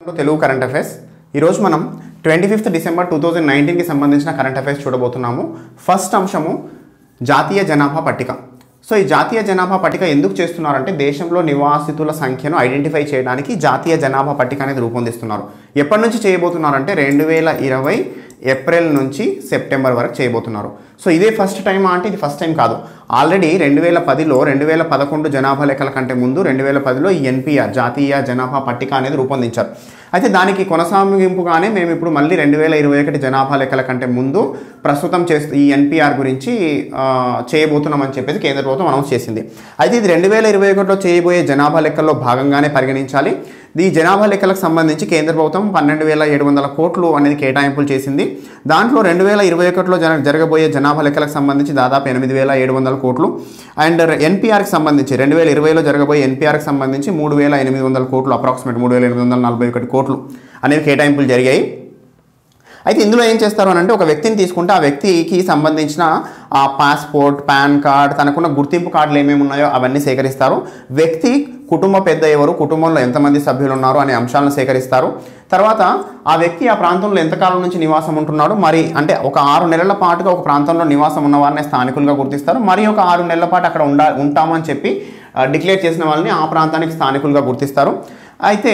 Telugu current affairs ఈరోజు మనం 25th December 2019కి సంబంధించిన కరెంట్ అఫైర్స్ చూడబోతున్నాము. ఫస్ట్ అంశము జాతీయ జనాభా పట్టిక. సో ఈ జాతీయ జనాభా పట్టిక ఎందుకు చేస్తున్నారంటే దేశంలో నివాసితుల సంఖ్యను ఐడెంటిఫై చేయడానికి జాతీయ జనాభా పట్టిక అనేది రూపొందిస్తున్నారు. ఎప్పటి నుంచి చేయబోతున్నారంటే 2020 ఏప్రిల్ నుంచి సెప్టెంబర్ వరకు చేయబోతున్నారు. సో ఇదే ఫస్ట్ టైం అంటే ఇది ఫస్ట్ టైం కాదు. ఆల్రెడీ 2010లో 2011 జనాభా లెక్కల కంటే ముందు 2010లో ఈ ఎన్పిఆర్ జాతీయ జనాభా పట్టిక అనేది రూపొందించారు. అయితే దానికి కొనసాగింపుగానే మేము ఇప్పుడు మళ్ళీ 2021 జనాభా లెక్కల కంటే ముందు ప్రస్తుతం ఈ ఎన్పిఆర్ గురించి చేయబోతున్నామని చెప్పేసి కేంద్ర ప్రభుత్వం అనౌన్స్ చేసింది. అయితే ఇది 2021లో చేయబోయే జనాభా లెక్కల్లో భాగంగానే పరిగణించాలి. ఈ జనాభా లెక్కలకు సంబంధించి కేంద్ర ప్రభుత్వం 12,700 కోట్లు అనేది కేటాయింపులు చేసింది. దాంట్లో 2021లో జరగబోయే జనాభా లెక్కలకు సంబంధించి దాదాపు 8,700 కోట్లు అండ్ ఎన్పిఆర్కి సంబంధించి 2020లో జరగబోయే ఎన్పిఆర్కి సంబంధించి 3,800 కోట్లు, అప్రాక్సిమేట్ 3,841 కోట్లు అనేవి కేటాయింపులు జరిగాయి. అయితే ఇందులో ఏం చేస్తారు అని అంటే ఒక వ్యక్తిని తీసుకుంటే ఆ వ్యక్తికి సంబంధించిన ఆ పాస్పోర్ట్, పాన్ కార్డ్, తనకున్న గుర్తింపు కార్డులు ఏమేమి ఉన్నాయో అవన్నీ సేకరిస్తారు. వ్యక్తి కుటుంబ పెద్ద ఎవరు, కుటుంబంలో ఎంతమంది సభ్యులు ఉన్నారు అనే అంశాలను సేకరిస్తారు. తర్వాత ఆ వ్యక్తి ఆ ప్రాంతంలో ఎంతకాలం నుంచి నివాసం ఉంటున్నాడు, మరి అంటే ఒక 6 నెలల పాటుగా ఒక ప్రాంతంలో నివాసం ఉన్న వారిని స్థానికులుగా గుర్తిస్తారు. మరి ఒక 6 నెలల పాటు అక్కడ ఉంటామని చెప్పి డిక్లేర్ చేసిన వాళ్ళని ఆ ప్రాంతానికి స్థానికులుగా గుర్తిస్తారు. అయితే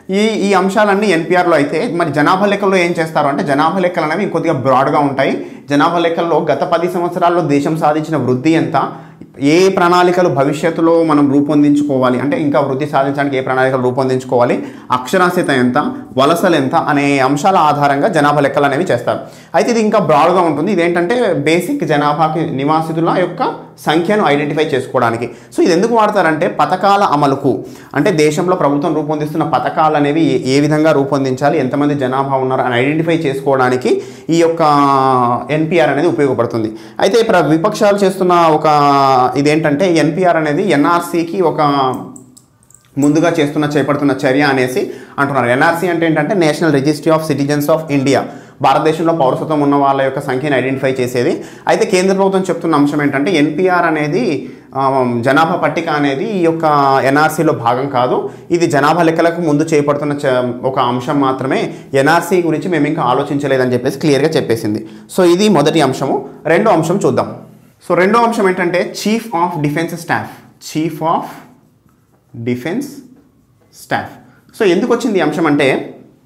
ఈ అంశాలన్నీ ఎన్పిఆర్లో అయితే మరి జనాభా లెక్కల్లో ఏం చేస్తారు అంటే జనాభా లెక్కలు అనేవి కొద్దిగా బ్రాడ్గా ఉంటాయి. జనాభా లెక్కల్లో గత 10 సంవత్సరాల్లో దేశం సాధించిన వృద్ధి ఎంత, ఏ ప్రణాళికలు భవిష్యత్తులో మనం రూపొందించుకోవాలి అంటే ఇంకా వృద్ధి సాధించడానికి ఏ ప్రణాళికలు రూపొందించుకోవాలి, అక్షరాస్యత ఎంత, వలసలు ఎంత అనే అంశాల ఆధారంగా జనాభా లెక్కలు అనేవి చేస్తారు. అయితే ఇది ఇంకా బ్రాడ్గా ఉంటుంది. ఇదేంటంటే బేసిక్ జనాభాకి నివాసితుల యొక్క సంఖ్యను ఐడెంటిఫై చేసుకోవడానికి. సో ఇది ఎందుకు వాడతారంటే పథకాల అమలుకు, అంటే దేశంలో ప్రభుత్వం రూపొందిస్తున్న పథకాలు అనేవి ఏ విధంగా రూపొందించాలి, ఎంతమంది జనాభా ఉన్నారు అని ఐడెంటిఫై చేసుకోవడానికి ఈ యొక్క ఎన్పిఆర్ అనేది ఉపయోగపడుతుంది. అయితే ఇప్పుడు విపక్షాలు చేస్తున్న ఒక ఇదేంటంటే ఎన్పిఆర్ అనేది ఎన్ఆర్సీకి ఒక ముందుగా చేపడుతున్న చర్య అనేసి అంటున్నారు. ఎన్ఆర్సీ అంటే ఏంటంటే national registry of citizens of India, భారతదేశంలో పౌరసత్వం ఉన్న వాళ్ళ యొక్క సంఖ్యను ఐడెంటిఫై చేసేది. అయితే కేంద్ర ప్రభుత్వం చెప్తున్న అంశం ఏంటంటే ఎన్పిఆర్ అనేది జనాభా పట్టిక అనేది ఈ యొక్క ఎన్ఆర్సీలో భాగం కాదు, ఇది జనాభా లెక్కలకు ముందు చేపడుతున్న ఒక అంశం మాత్రమే, ఎన్ఆర్సీ గురించి మేము ఇంకా ఆలోచించలేదని చెప్పేసి క్లియర్గా చెప్పేసింది. సో ఇది మొదటి అంశము. రెండో అంశం చూద్దాం. సో రెండో అంశం ఏంటంటే chief of defence staff. Chief of defence staff. So ఎందుకు వచ్చింది ఈ అంశం అంటే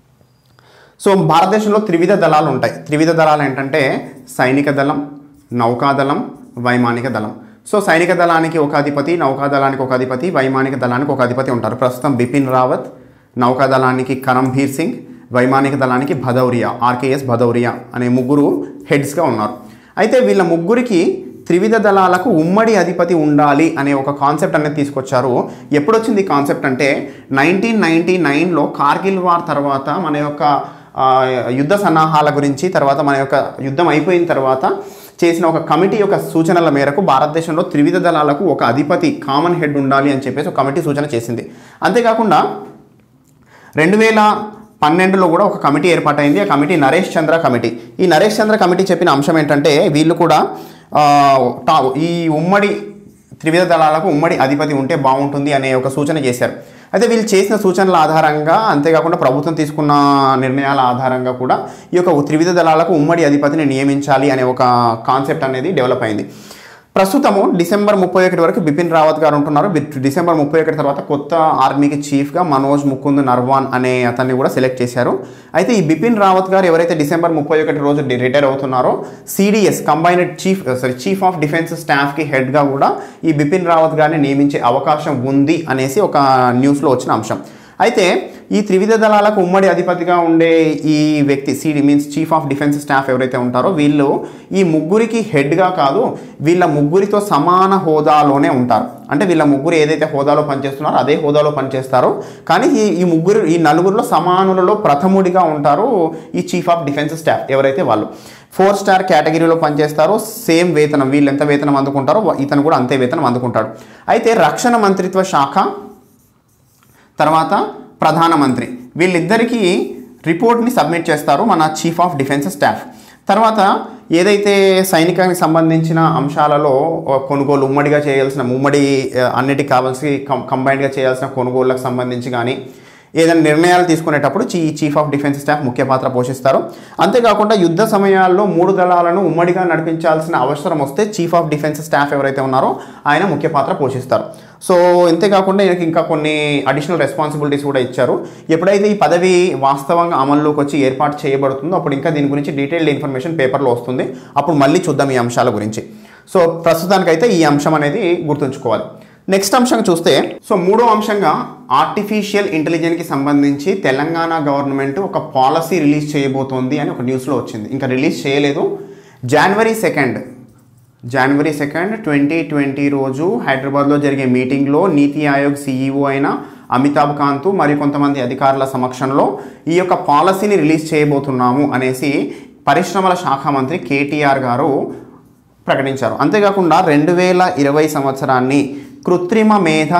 సో భారతదేశంలో త్రివిధ దళాలు ఉంటాయి. త్రివిధ దళాలు ఏంటంటే సైనిక దళం, నౌకాదళం, వైమానిక దళం. సో సైనిక దళానికి ఒక అధిపతి, నౌకాదళానికి ఒక అధిపతి, వైమానిక దళానికి ఒక అధిపతి ఉంటారు. ప్రస్తుతం బిపిన్ రావత్, నౌకాదళానికి కరంభీర్ సింగ్, వైమానిక దళానికి భదౌరియా, ఆర్కేఎస్ భదౌరియా అనే ముగ్గురు హెడ్స్గా ఉన్నారు. అయితే వీళ్ళ ముగ్గురికి త్రివిధ దళాలకు ఉమ్మడి అధిపతి ఉండాలి అనే ఒక కాన్సెప్ట్ అనేది తీసుకొచ్చారు. ఎప్పుడొచ్చింది ఈ కాన్సెప్ట్ అంటే 1999లో కార్గిల్ వార్ తర్వాత మన యొక్క యుద్ధ సన్నాహాల గురించి, తర్వాత మన యొక్క యుద్ధం అయిపోయిన తర్వాత చేసిన ఒక కమిటీ యొక్క సూచనల మేరకు భారతదేశంలో త్రివిధ దళాలకు ఒక అధిపతి, కామన్ హెడ్ ఉండాలి అని చెప్పేసి ఒక కమిటీ సూచన చేసింది. అంతేకాకుండా 2012లో కూడా ఒక కమిటీ ఏర్పాటైంది. ఆ కమిటీ నరేష్ చంద్ర కమిటీ. ఈ నరేష్ చంద్ర కమిటీ చెప్పిన అంశం ఏంటంటే వీళ్ళు కూడా ఈ ఉమ్మడి త్రివిధ దళాలకు ఉమ్మడి అధిపతి ఉంటే బాగుంటుంది అనే ఒక సూచన చేశారు. అయితే వీళ్ళు చేసిన సూచనల ఆధారంగా, అంతేకాకుండా ప్రభుత్వం తీసుకున్న నిర్ణయాల ఆధారంగా కూడా ఈ యొక్క త్రివిధ దళాలకు ఉమ్మడి అధిపతిని నియమించాలి అనే ఒక కాన్సెప్ట్ అనేది డెవలప్ అయింది. ప్రస్తుతము డిసెంబర్ 31 వరకు బిపిన్ రావత్ గారు ఉంటున్నారు. డిసెంబర్ 31 తర్వాత కొత్త ఆర్మీకి చీఫ్గా మనోజ్ ముకుంద్ నర్వాన్ అనే అతన్ని కూడా సెలెక్ట్ చేశారు. అయితే ఈ బిపిన్ రావత్ గారు ఎవరైతే డిసెంబర్ 31 రోజు రిటైర్ అవుతున్నారో CDS combined chief of defence స్టాఫ్కి హెడ్గా కూడా ఈ బిపిన్ రావత్ గారిని నియమించే అవకాశం ఉంది అనేసి ఒక న్యూస్లో వచ్చిన అంశం. అయితే ఈ త్రివిధ దళాలకు ఉమ్మడి అధిపతిగా ఉండే ఈ వ్యక్తి చీఫ్ ఆఫ్ డిఫెన్స్ స్టాఫ్ ఎవరైతే ఉంటారో వీళ్ళు ఈ ముగ్గురికి హెడ్గా కాదు, వీళ్ళ ముగ్గురితో సమాన హోదాలోనే ఉంటారు. అంటే వీళ్ళ ముగ్గురు ఏదైతే హోదాలో పనిచేస్తున్నారో అదే హోదాలో పనిచేస్తారు. కానీ ఈ నలుగురిలో సమానులలో ప్రథముడిగా ఉంటారు ఈ చీఫ్ ఆఫ్ డిఫెన్స్ స్టాఫ్ ఎవరైతే వాళ్ళు 4 స్టార్ కేటగిరీలో పనిచేస్తారో సేమ్ వేతనం, వీళ్ళు ఎంత వేతనం అందుకుంటారో ఇతను కూడా అంతే వేతనం అందుకుంటాడు. అయితే రక్షణ మంత్రిత్వ శాఖ, తర్వాత ప్రధానమంత్రి వీళ్ళిద్దరికీ రిపోర్ట్ని సబ్మిట్ చేస్తారు మన చీఫ్ ఆఫ్ డిఫెన్స్ స్టాఫ్. తర్వాత ఏదైతే సైనికానికి సంబంధించిన అంశాలలో కొనుగోలు ఉమ్మడిగా చేయాల్సిన అన్నిటికి కావాల్సి కంబైన్డ్గా చేయాల్సిన కొనుగోళ్లకు సంబంధించి కానీ ఏదైనా నిర్ణయాలు తీసుకునేటప్పుడు చీఫ్ ఆఫ్ డిఫెన్స్ స్టాఫ్ ముఖ్య పాత్ర పోషిస్తారు. అంతేకాకుండా యుద్ధ సమయాల్లో 3 దళాలను ఉమ్మడిగా నడిపించాల్సిన అవసరం వస్తే చీఫ్ ఆఫ్ డిఫెన్స్ స్టాఫ్ ఎవరైతే ఉన్నారో ఆయన ముఖ్య పాత్ర పోషిస్తారు. సో అంతేకాకుండా ఈయనకి ఇంకా కొన్ని అడిషనల్ రెస్పాన్సిబిలిటీస్ కూడా ఇచ్చారు. ఎప్పుడైతే ఈ పదవి వాస్తవంగా అమల్లోకి వచ్చి ఏర్పాటు చేయబడుతుందో అప్పుడు ఇంకా దీని గురించి డీటెయిల్డ్ ఇన్ఫర్మేషన్ పేపర్లో వస్తుంది. అప్పుడు మళ్ళీ చూద్దాం ఈ అంశాల గురించి. సో ప్రస్తుతానికైతే ఈ అంశం అనేది గుర్తుంచుకోవాలి. నెక్స్ట్ అంశం చూస్తే, సో మూడో అంశంగా ఆర్టిఫిషియల్ ఇంటెలిజెన్స్కి సంబంధించి తెలంగాణ గవర్నమెంట్ ఒక పాలసీ రిలీజ్ చేయబోతోంది అని ఒక న్యూస్లో వచ్చింది. ఇంకా రిలీజ్ చేయలేదు. జనవరి 2 2020 రోజు హైదరాబాద్లో జరిగే మీటింగ్లో నీతి ఆయోగ్ CEO అయిన అమితాబ్ కాంత్ మరియు కొంతమంది అధికారుల సమక్షంలో ఈ యొక్క పాలసీని రిలీజ్ చేయబోతున్నాము అనేసి పరిశ్రమల శాఖ మంత్రి కేటీఆర్ గారు ప్రకటించారు. అంతేకాకుండా 2020 సంవత్సరాన్ని కృత్రిమ మేధ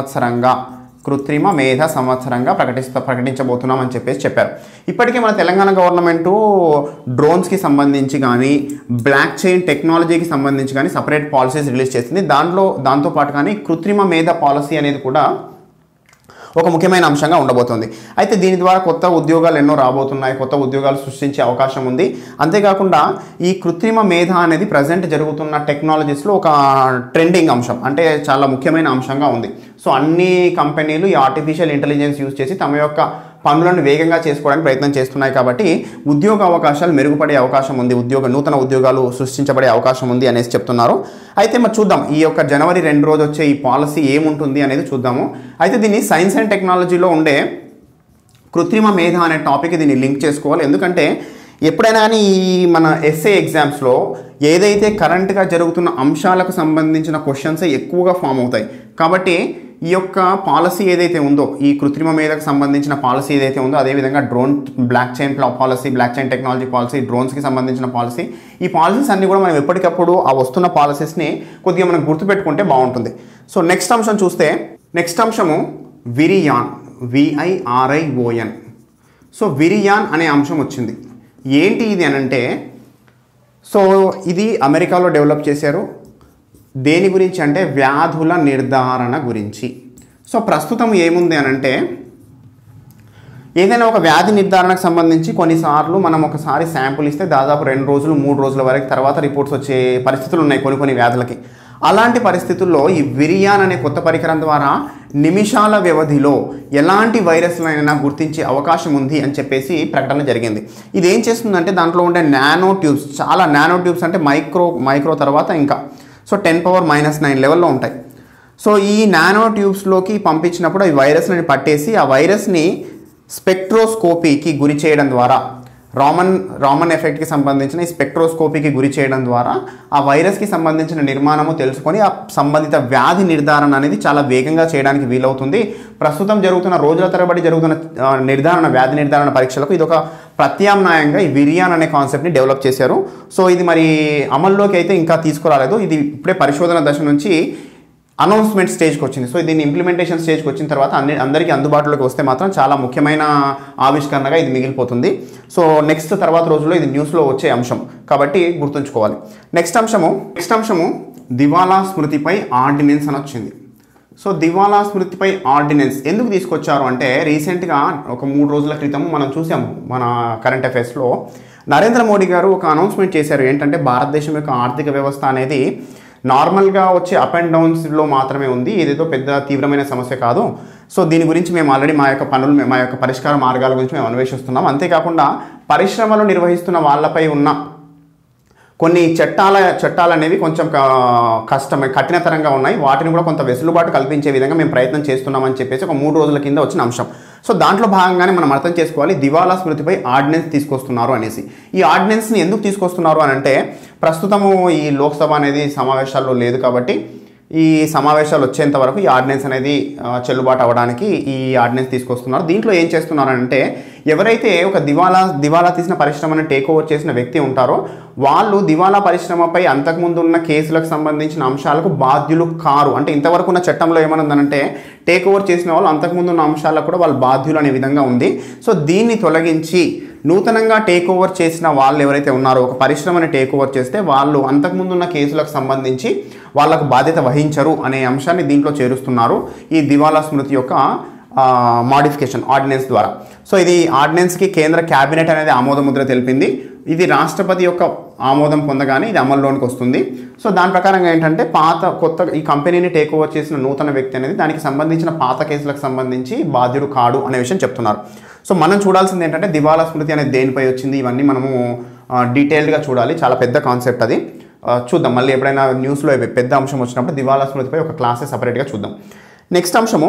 సంవత్సరంగా ప్రకటించబోతున్నామని చెప్పారు. ఇప్పటికే మన తెలంగాణ గవర్నమెంటు డ్రోన్స్కి సంబంధించి కానీ బ్లాక్ చైన్ టెక్నాలజీకి సంబంధించి కానీ సపరేట్ పాలసీస్ రిలీజ్ చేసింది. దాంతోపాటు కానీ కృత్రిమ మేధ పాలసీ అనేది కూడా ఒక ముఖ్యమైన అంశంగా ఉండబోతుంది. అయితే దీని ద్వారా కొత్త ఉద్యోగాలు ఎన్నో రాబోతున్నాయి, కొత్త ఉద్యోగాలు సృష్టించే అవకాశం ఉంది. అంతేకాకుండా ఈ కృత్రిమ మేధ అనేది ప్రజెంట్ జరుగుతున్న టెక్నాలజీస్లో ఒక ట్రెండింగ్ అంశం, అంటే చాలా ముఖ్యమైన అంశంగా ఉంది. సో అన్ని కంపెనీలు ఈ ఆర్టిఫిషియల్ ఇంటెలిజెన్స్ యూజ్ చేసి తమ యొక్క పనులను వేగంగా చేసుకోవడానికి ప్రయత్నం చేస్తున్నాయి. కాబట్టి ఉద్యోగ అవకాశాలు మెరుగుపడే అవకాశం ఉంది, నూతన ఉద్యోగాలు సృష్టించబడే అవకాశం ఉంది అనేసి చెప్తున్నారు. అయితే మరి చూద్దాం ఈ యొక్క జనవరి 2 రోజు వచ్చే ఈ పాలసీ ఏముంటుంది అనేది చూద్దాము. అయితే దీన్ని సైన్స్ అండ్ టెక్నాలజీలో ఉండే కృత్రిమ మేధ అనే టాపిక్ దీన్ని లింక్ చేసుకోవాలి. ఎందుకంటే ఎప్పుడైనా కానీ ఈ మన ఎస్ఏ ఎగ్జామ్స్లో ఏదైతే కరెంట్గా జరుగుతున్న అంశాలకు సంబంధించిన క్వశ్చన్స్ ఎక్కువగా ఫామ్ అవుతాయి. కాబట్టి ఈ యొక్క పాలసీ ఏదైతే ఉందో, ఈ కృత్రిమ మేధకు సంబంధించిన పాలసీ ఏదైతే ఉందో, అదేవిధంగా blockchain policy, blockchain technology policy, డ్రోన్స్కి సంబంధించిన పాలసీ, ఈ పాలసీస్ అన్నీ కూడా మనం ఎప్పటికప్పుడు ఆ వస్తున్న పాలసీస్ని కొద్దిగా మనం గుర్తుపెట్టుకుంటే బాగుంటుంది. సో నెక్స్ట్ అంశం చూస్తే, నెక్స్ట్ అంశము విరియాన్, VIRION. సో విరియాన్ అనే అంశం వచ్చింది. ఏంటి ఇది అనంటే, సో ఇది అమెరికాలో డెవలప్ చేశారు. దేని గురించి అంటే వ్యాధుల నిర్ధారణ గురించి. సో ప్రస్తుతం ఏముంది అనంటే, ఏదైనా ఒక వ్యాధి నిర్ధారణకు సంబంధించి కొన్నిసార్లు మనం ఒకసారి శాంపుల్ ఇస్తే దాదాపు 2 రోజులు 3 రోజుల వరకు తర్వాత రిపోర్ట్స్ వచ్చే పరిస్థితులు ఉన్నాయి కొన్ని వ్యాధులకి. అలాంటి పరిస్థితుల్లో ఈ విరియాన్ అనే కొత్త పరికరం ద్వారా నిమిషాల వ్యవధిలో ఎలాంటి వైరస్లైనా గుర్తించే అవకాశం ఉంది అని చెప్పేసి ప్రకటన జరిగింది. ఇది ఏం చేస్తుందంటే దాంట్లో ఉండే నానో ట్యూబ్స్, చాలా నానో ట్యూబ్స్ అంటే మైక్రో తర్వాత ఇంకా సో 10⁻⁹ లెవెల్లో ఉంటాయి. సో ఈ నానో ట్యూబ్స్లోకి పంపించినప్పుడు ఈ వైరస్ని పట్టేసి ఆ వైరస్ని స్పెక్ట్రోస్కోపీకి గురి చేయడం ద్వారా, రామన్ ఎఫెక్ట్కి సంబంధించిన ఈ స్పెక్ట్రోస్కోపీకి గురి చేయడం ద్వారా ఆ వైరస్కి సంబంధించిన నిర్మాణము తెలుసుకొని ఆ సంబంధిత వ్యాధి నిర్ధారణ అనేది చాలా వేగంగా చేయడానికి వీలవుతుంది. ప్రస్తుతం జరుగుతున్న రోజుల తరబడి జరుగుతున్న వ్యాధి నిర్ధారణ పరీక్షలకు ఇది ఒక ప్రత్యామ్నాయంగా ఈ విరియాన్ అనే కాన్సెప్ట్ని డెవలప్ చేశారు. సో ఇది మరి అమల్లోకి అయితే ఇంకా తీసుకురాలేదు. ఇది ఇప్పుడే పరిశోధన దశ నుంచి అనౌన్స్మెంట్ స్టేజ్కి వచ్చింది. సో దీన్ని ఇంప్లిమెంటేషన్ స్టేజ్కి వచ్చిన తర్వాత అందరికీ అందుబాటులోకి వస్తే మాత్రం చాలా ముఖ్యమైన ఆవిష్కరణగా ఇది మిగిలిపోతుంది. సో నెక్స్ట్ తర్వాత రోజుల్లో ఇది న్యూస్లో వచ్చే అంశం కాబట్టి గుర్తుంచుకోవాలి. నెక్స్ట్ అంశము దివాలా స్మృతిపై ఆర్డినెన్స్ అని వచ్చింది. సో దివాలా స్మృతిపై ఆర్డినెన్స్ ఎందుకు తీసుకొచ్చారు అంటే, రీసెంట్గా ఒక 3 రోజుల క్రితం మనం చూసాము మన కరెంట్ అఫైర్స్లో నరేంద్ర మోడీ గారు ఒక అనౌన్స్మెంట్ చేశారు. ఏంటంటే భారతదేశం యొక్క ఆర్థిక వ్యవస్థ అనేది నార్మల్గా వచ్చే అప్ అండ్ డౌన్స్లో మాత్రమే ఉంది, ఏదేదో పెద్ద తీవ్రమైన సమస్య కాదు. సో దీని గురించి మేము ఆల్రెడీ మా యొక్క పరిష్కార మార్గాల గురించి మేము అన్వేషిస్తున్నాం. అంతేకాకుండా పరిశ్రమలు నిర్వహిస్తున్న వాళ్ళపై ఉన్న కొన్ని చట్టాలు అనేవి కొంచెం కఠినతరంగా ఉన్నాయి, వాటిని కూడా కొంత వెసులుబాటు కల్పించే విధంగా మేము ప్రయత్నం చేస్తున్నామని చెప్పేసి ఒక 3 రోజుల కింద వచ్చిన అంశం. సో దాంట్లో భాగంగానే మనం అర్థం చేసుకోవాలి దివాలా స్మృతిపై ఆర్డినెన్స్ తీసుకొస్తున్నారు అనేసి. ఈ ఆర్డినెన్స్ని ఎందుకు తీసుకొస్తున్నారు అని అంటే, ప్రస్తుతము ఈ లోక్సభ అనేది సమావేశాల్లో లేదు కాబట్టి ఈ సమావేశాలు వచ్చేంత వరకు ఈ ఆర్డినెన్స్ అనేది చెల్లుబాటు అవ్వడానికి ఈ ఆర్డినెన్స్ తీసుకొస్తున్నారు. దీంట్లో ఏం చేస్తున్నారంటే, ఎవరైతే ఒక దివాలా తీసిన పరిశ్రమను టేక్ ఓవర్ చేసిన వ్యక్తి ఉంటారో వాళ్ళు దివాలా పరిశ్రమపై అంతకుముందు ఉన్న కేసులకు సంబంధించిన అంశాలకు బాధ్యులు కారు. అంటే ఇంతవరకు ఉన్న చట్టంలో ఏమనుందనంటే, టేక్ ఓవర్ చేసిన వాళ్ళు అంతకుముందు ఉన్న అంశాలకు కూడా వాళ్ళు బాధ్యులు అనే విధంగా ఉంది. సో దీన్ని తొలగించి నూతనంగా టేక్ ఓవర్ చేసిన వాళ్ళు ఎవరైతే ఉన్నారో, ఒక పరిశ్రమని టేక్ ఓవర్ చేస్తే వాళ్ళు అంతకుముందున్న కేసులకు సంబంధించి వాళ్ళకు బాధ్యత వహించరు అనే అంశాన్ని దీంట్లో చేరుస్తున్నారు ఈ దివాలా స్మృతి యొక్క మోడిఫికేషన్ ఆర్డినెన్స్ ద్వారా. సో ఇది ఆర్డినెన్స్కి కేంద్ర క్యాబినెట్ అనేది ఆమోదముద్ర తెలిపింది. ఇది రాష్ట్రపతి యొక్క ఆమోదం పొందగానే ఇది అమల్లోనికి వస్తుంది. సో దాని ప్రకారంగా ఏంటంటే కొత్త ఈ కంపెనీని టేక్ ఓవర్ చేసిన నూతన వ్యక్తి అనేది దానికి సంబంధించిన పాత కేసులకు సంబంధించి బాధ్యుడు కాడు అనే విషయం చెప్తున్నారు. సో మనం చూడాల్సింది ఏంటంటే దివాలా స్మృతి అనేది దేనిపై వచ్చింది, ఇవన్నీ మనము డీటెయిల్డ్గా చూడాలి. చాలా పెద్ద కాన్సెప్ట్ అది. చూద్దాం మళ్ళీ ఎప్పుడైనా న్యూస్లో పెద్ద అంశం వచ్చినప్పుడు దివాలా స్మృతిపై ఒక క్లాసెస్ సపరేట్గా చూద్దాం. నెక్స్ట్ అంశము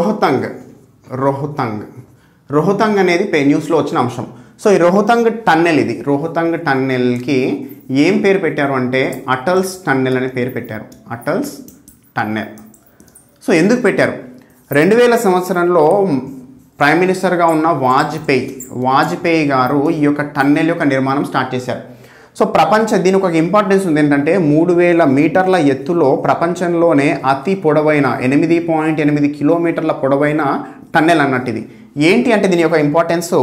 రోహతంగ్ అనేది న్యూస్లో వచ్చిన అంశం. సో ఈ రోహతంగ్ టన్నెల్, ఇది రోహతంగ్ టన్నెల్కి ఏం పేరు పెట్టారు అంటే అటల్స్ టన్నెల్ అనే పేరు పెట్టారు. అటల్స్ టన్నెల్. సో ఎందుకు పెట్టారు? 2000 సంవత్సరంలో ప్రైమ్ మినిస్టర్గా ఉన్న వాజ్పేయి గారు ఈ యొక్క టన్నెల్ యొక్క నిర్మాణం స్టార్ట్ చేశారు. సో దీనికి ఒక ఇంపార్టెన్స్ ఉంది ఏంటంటే 3000 మీటర్ల ఎత్తులో ప్రపంచంలోనే అతి పొడవైన 8.8 కిలోమీటర్ల పొడవైన టన్నెల్ అన్నట్టు ఇది. ఏంటి అంటే దీని యొక్క ఇంపార్టెన్స్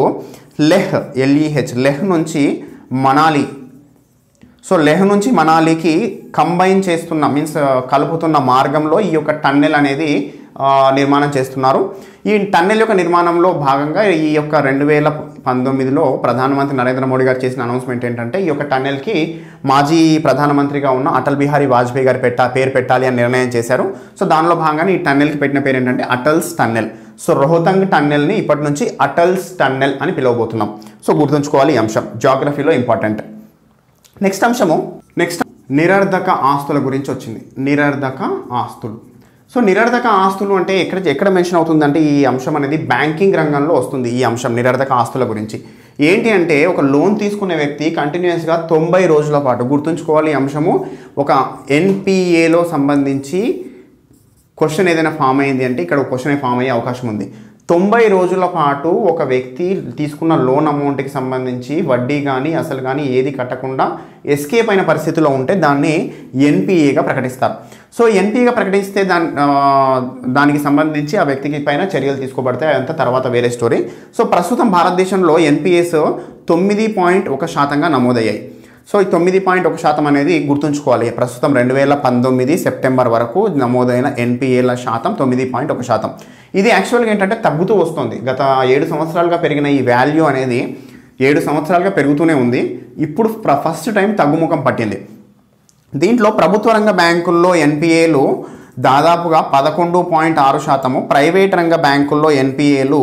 లెహ్ నుంచి మనాలి. సో లెహ్ నుంచి మనాలికి కంబైన్ చేస్తున్న కలుపుతున్న మార్గంలో ఈ యొక్క టన్నెల్ అనేది నిర్మాణం చేస్తున్నారు. ఈ టన్నెల్ యొక్క నిర్మాణంలో భాగంగా ఈ యొక్క 2019లో ప్రధానమంత్రి నరేంద్ర మోడీ గారు చేసిన అనౌన్స్మెంట్ ఏంటంటే ఈ యొక్క టన్నెల్కి మాజీ ప్రధానమంత్రిగా ఉన్న అటల్ బిహారీ వాజ్పేయి గారి పేరు పెట్టాలి అని నిర్ణయం చేశారు. సో దానిలో భాగంగానే ఈ టన్నెల్కి పెట్టిన పేరు ఏంటంటే అటల్స్ టన్నెల్. సో రోహతంగ్ టన్నెల్ని ఇప్పటి నుంచి అటల్స్ టన్నెల్ అని పిలవబోతున్నాం. సో గుర్తుంచుకోవాలి ఈ అంశం, జాగ్రఫీలో ఇంపార్టెంట్. నెక్స్ట్ నిరర్ధక ఆస్తుల గురించి వచ్చింది. నిరర్ధక ఆస్తులు. సో నిరర్ధక ఆస్తులు అంటే ఎక్కడ మెన్షన్ అవుతుందంటే ఈ అంశం అనేది బ్యాంకింగ్ రంగంలో వస్తుంది. ఈ అంశం నిరర్ధక ఆస్తుల గురించి ఏంటి అంటే ఒక లోన్ తీసుకునే వ్యక్తి కంటిన్యూస్గా 90 రోజుల పాటు, గుర్తుంచుకోవాలి ఈ అంశము, ఒక ఎన్పిఏలో సంబంధించి క్వశ్చన్ ఏదైనా ఫామ్ అయింది అంటే ఇక్కడ క్వశ్చన్ ఫామ్ అయ్యే అవకాశం ఉంది. 90 రోజుల పాటు ఒక వ్యక్తి తీసుకున్న లోన్ అమౌంట్కి సంబంధించి వడ్డీ కానీ అసలు కానీ ఏది కట్టకుండా ఎస్కేప్ అయిన పరిస్థితిలో ఉంటే దాన్ని ఎన్పిఏగా ప్రకటిస్తారు. సో ఎన్పిఏగా ప్రకటిస్తే దానికి సంబంధించి ఆ వ్యక్తికి పైన చర్యలు తీసుకోబడతాయి. అదంతా తర్వాత వేరే స్టోరీ. సో ప్రస్తుతం భారతదేశంలో ఎన్పిఎస్ 9.1% నమోదయ్యాయి. సో ఈ 9.1% అనేది గుర్తుంచుకోవాలి. ప్రస్తుతం 2019 సెప్టెంబర్ వరకు నమోదైన ఎన్పిఏల శాతం 9.1%. ఇది యాక్చువల్గా ఏంటంటే తగ్గుతూ వస్తుంది. గత 7 సంవత్సరాలుగా పెరిగిన ఈ వాల్యూ అనేది 7 సంవత్సరాలుగా పెరుగుతూనే ఉంది. ఇప్పుడు ఫస్ట్ టైం తగ్గుముఖం పట్టింది. దీంట్లో ప్రభుత్వ రంగ బ్యాంకుల్లో ఎన్పిఏలు దాదాపుగా 11.6%, ప్రైవేట్ రంగ బ్యాంకుల్లో ఎన్పిఏలు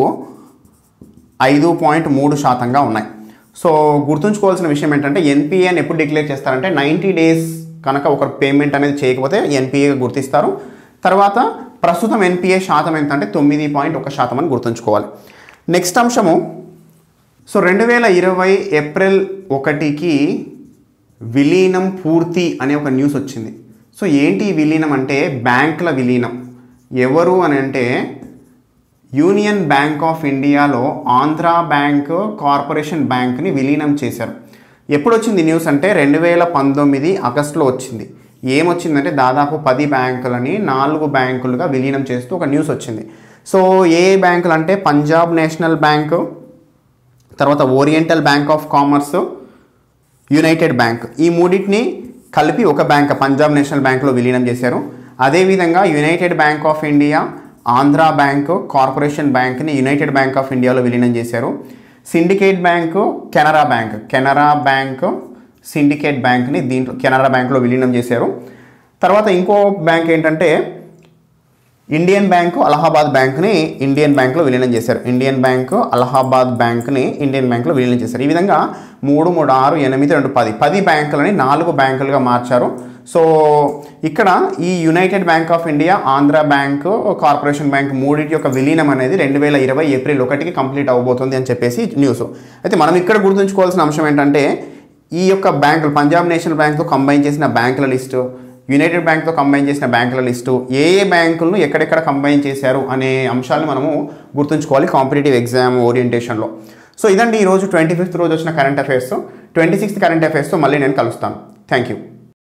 5.3%గా ఉన్నాయి. సో గుర్తుంచుకోవాల్సిన విషయం ఏంటంటే ఎన్పిఏని ఎప్పుడు డిక్లేర్ చేస్తారంటే 90 డేస్ కనుక ఒక పేమెంట్ అనేది చేయకపోతే ఎన్పిఏగా గుర్తిస్తారు. తర్వాత ప్రస్తుతం ఎన్పిఏ శాతం ఎంతంటే 9.1% అని గుర్తుంచుకోవాలి. నెక్స్ట్ అంశము, సో 2020 ఏప్రిల్ 1కి విలీనం పూర్తి అనే ఒక న్యూస్ వచ్చింది. సో ఏంటి విలీనం అంటే బ్యాంకుల విలీనం. ఎవరు అని అంటే యూనియన్ బ్యాంక్ ఆఫ్ ఇండియాలో ఆంధ్రా బ్యాంక్, కార్పొరేషన్ బ్యాంక్ని విలీనం చేశారు. ఎప్పుడు వచ్చింది న్యూస్ అంటే 2019 ఆగస్టులో వచ్చింది. ఏమొచ్చిందంటే దాదాపు 10 బ్యాంకులని 4 బ్యాంకులుగా విలీనం చేస్తూ ఒక న్యూస్ వచ్చింది. సో ఏ బ్యాంకులు అంటే పంజాబ్ నేషనల్ బ్యాంకు, తర్వాత oriental bank of commerce, united bank, ఈ మూడింటిని కలిపి ఒక బ్యాంక్ పంజాబ్ నేషనల్ బ్యాంక్లో విలీనం చేశారు. అదేవిధంగా united bank of India, Andhra bank, corporation బ్యాంక్ని యునైటెడ్ బ్యాంక్ ఆఫ్ ఇండియాలో విలీనం చేశారు. Syndicate bank, Canara bank syndicate బ్యాంక్ని దీంట్లో కెనరా బ్యాంక్లో విలీనం చేశారు. తర్వాత ఇంకో బ్యాంక్ ఏంటంటే ఇండియన్ బ్యాంకు అలహాబాద్ బ్యాంక్ని ఇండియన్ బ్యాంక్లో విలీనం చేశారు. ఇండియన్ బ్యాంకు అలహాబాద్ బ్యాంక్ని ఇండియన్ బ్యాంక్లో విలీనం చేశారు. ఈ విధంగా 3, 3, 6, 8, 2, 10 బ్యాంకులని 4 బ్యాంకులుగా మార్చారు. సో ఇక్కడ ఈ united bank of India, Andhra bank, corporation bank మూడింటి యొక్క విలీనం అనేది 2020 ఏప్రిల్ 1కి కంప్లీట్ అవబోతుంది అని చెప్పేసి న్యూస్. అయితే మనం ఇక్కడ గుర్తుంచుకోవాల్సిన అంశం ఏంటంటే ఈ యొక్క బ్యాంకులు పంజాబ్ నేషనల్ బ్యాంక్తో కంబైన్ చేసిన బ్యాంకుల లిస్టు, యునైటెడ్ బ్యాంక్తో కంబైన్ చేసిన బ్యాంకుల లిస్టు, ఏ బ్యాంకులను ఎక్కడెక్కడ కంబైన్ చేశారు అనే అంశాలను మనము గుర్తుంచుకోవాలి కాంపిటేటివ్ ఎగ్జామ్ ఓరియంటేషన్లో. సో ఇదండి ఈరోజు 25th రోజు వచ్చిన కరెంట్ అఫైర్స్. 26th కరెంట్ అఫైర్స్తో మళ్ళీ నేను కలుస్తాను. Thank you.